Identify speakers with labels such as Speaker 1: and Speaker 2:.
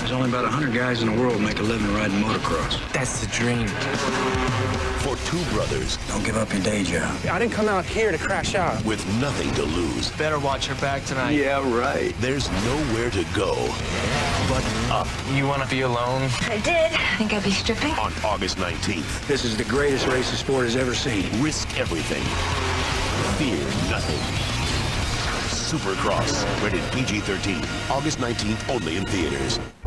Speaker 1: There's only about 100 guys in the world who make a living riding motocross.
Speaker 2: That's the dream.
Speaker 3: For two brothers.
Speaker 1: Don't give up your day job.
Speaker 2: I didn't come out here to crash out.
Speaker 3: With nothing to lose.
Speaker 2: Better watch your back tonight.
Speaker 1: Yeah, right.
Speaker 3: There's nowhere to go but up.
Speaker 2: You want to be alone?
Speaker 4: I did. Think I'd be stripping?
Speaker 3: On August 19th.
Speaker 1: This is the greatest race the sport has ever seen.
Speaker 3: Risk everything. Fear nothing. Supercross. Rated PG-13. August 19th, only in theaters.